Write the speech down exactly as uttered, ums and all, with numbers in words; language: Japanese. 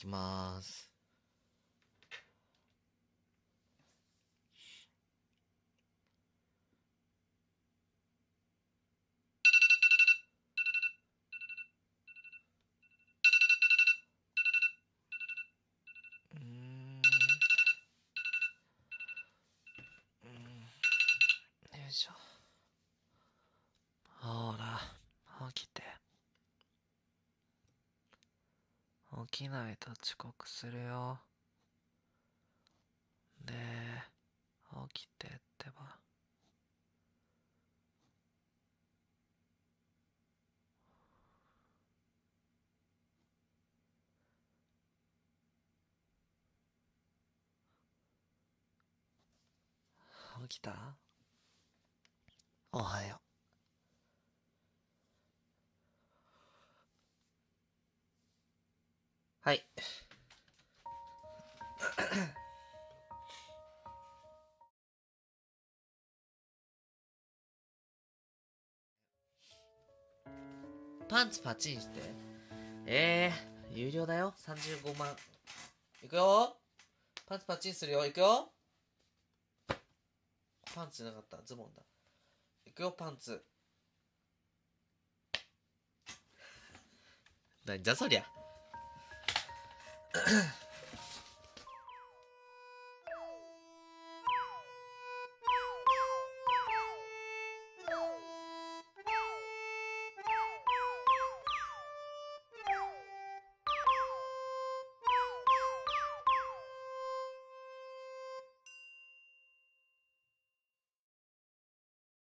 きまーす。うーん。うん。よいしょ。ほら、起きて。起きないと遅刻するよ。で、起きてってば。起きた？おはよう。はい。パンツパチンして。えー、有料だよ。さんじゅうごまん。いくよ。パンツパチンするよ。いくよ。パンツじゃなかった。ズボンだ。いくよ、パンツ。なんじゃそりゃ。